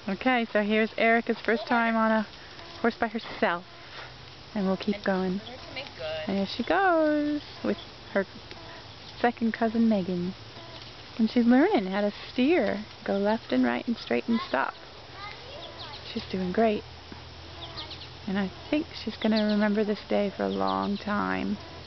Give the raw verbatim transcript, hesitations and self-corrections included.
Okay, so here's Erica's first time on a horse by herself. And we'll keep going. And here she goes with her second cousin Megan. And she's learning how to steer. Go left and right and straight and stop. She's doing great. And I think she's going to remember this day for a long time.